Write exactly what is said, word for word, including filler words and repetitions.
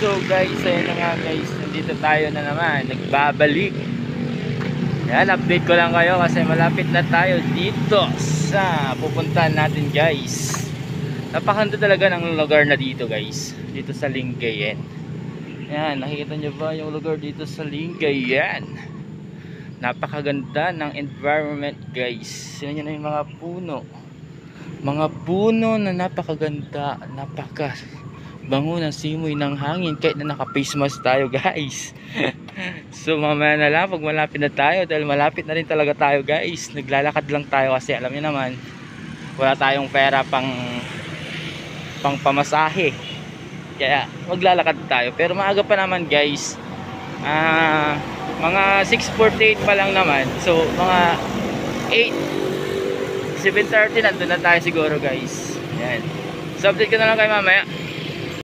So guys, ayun na nga guys, nandito tayo na naman, nagbabalik. Yan, update ko lang kayo kasi malapit na tayo dito sa pupuntahan natin guys. Napakaganda talaga ng lugar na dito guys, dito sa Lingayen. Yan, nakikita nyo ba yung lugar dito sa Lingayen? Napakaganda ng environment guys. Yan yun na yung mga puno. Mga puno na napakaganda, napaka bango ng simoy ng hangin kahit na naka face mask tayo guys. So mamaya na lang pag malapit na tayo, dahil malapit na rin talaga tayo guys. Naglalakad lang tayo kasi alam niyo naman wala tayong pera pang pang pamasahe, kaya maglalakad tayo. Pero maaga pa naman guys, ah, mga six forty-eight pa lang naman. So mga eight, seven thirty nandun na tayo siguro guys. Yan, so update ko na lang kayo mamaya.